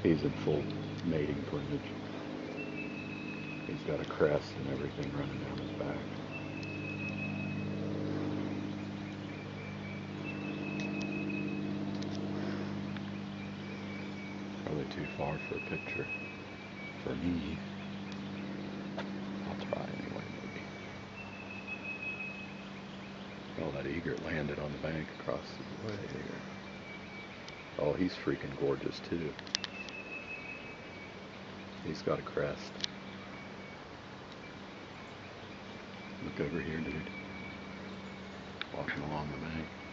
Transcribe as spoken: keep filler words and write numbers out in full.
He's in full mating plumage. He's got a crest and everything running down his back. Probably too far for a picture. For me. I'll try anyway, maybe. Oh, that egret landed on the bank across the way here. Oh, he's freaking gorgeous too. He's got a crest. Look over here, dude. Walking along the bank.